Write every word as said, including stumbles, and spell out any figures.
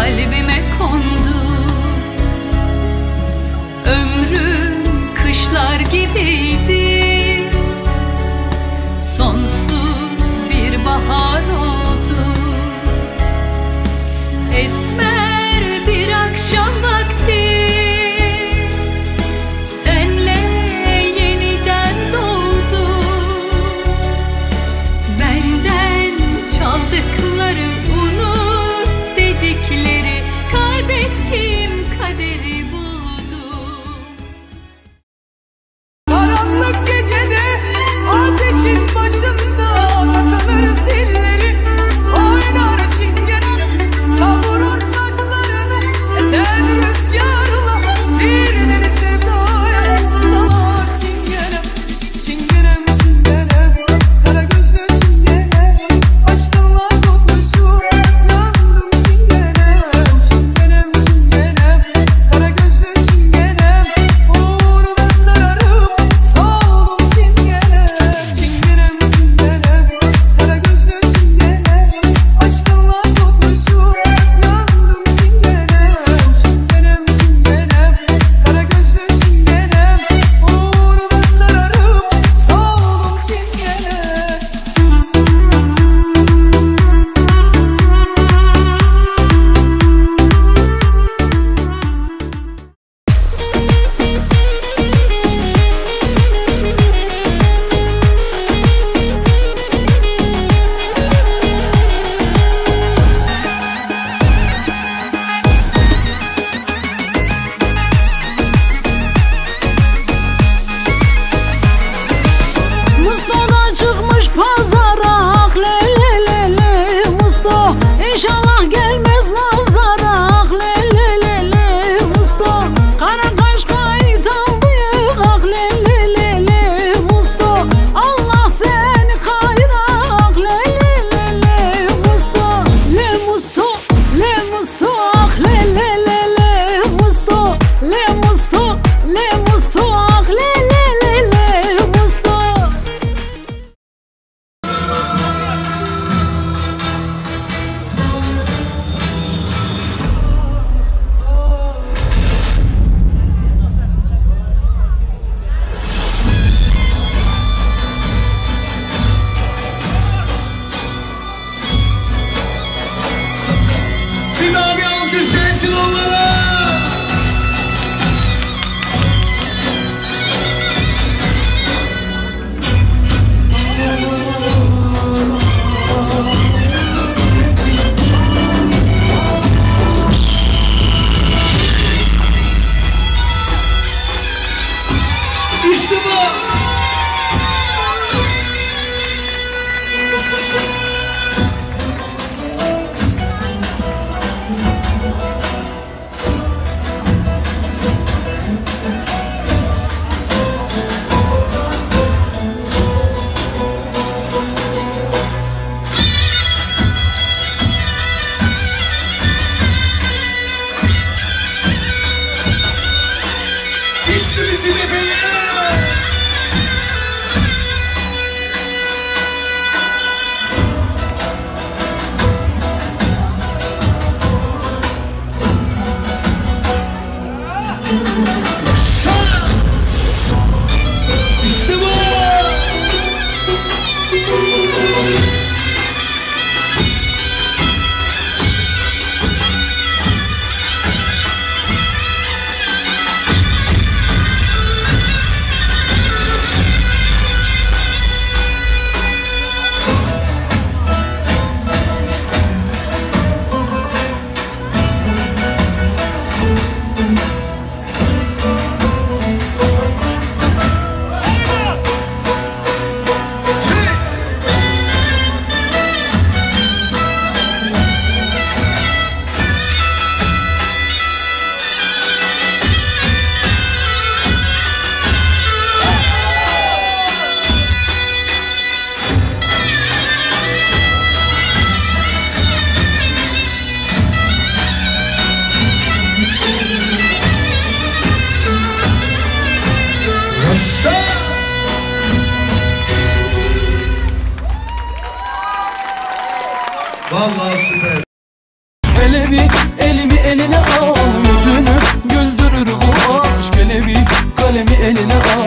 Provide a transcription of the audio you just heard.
kalbime kondu. Ömrüm kışlar gibiydi, sonsuz bir bahar oldu. Esmer bir akşam vakti senle yeniden doğdu. Benden çaldıkları unut dedikleri, kaybettiğim kaderi buldum. Karanlık gecede ateşin başında takılır zilleri, oynar çingene, savurur saçlarını esen rüzgarla, bir deli sevdaya salar çingene. Çingenem çingene, kara gözlü çingene, aşkınla tutmuşum yandım çingene. Çingenem çingene, kara gözlü çingene, uğruna sararım soldum çingene. Çingenem çingene, kara gözlü çingene, aşkınla tutmuşum yandım çingene. Çingenem çingene, kara gözlü çingene, uğruna sararım soldum çingene. Musto'dan çıkmış pazara, ah le le le le Musto, İnşallah gelmez nazara, ah le le le le Musto, kara kaş kaytan bıyık, ah le le le le Musto, Allah seni kayra, ah le le le le Musto, le Musto, le Musto, ah le le le le Musto, le Musto, le Musto, ah le le le le Musto. Bir daha bir alkış gelsin onlara. İşte bu. Hele bir elimi eline al, yüzünü güldürür bu aşk. Hele bir kalemi eline al.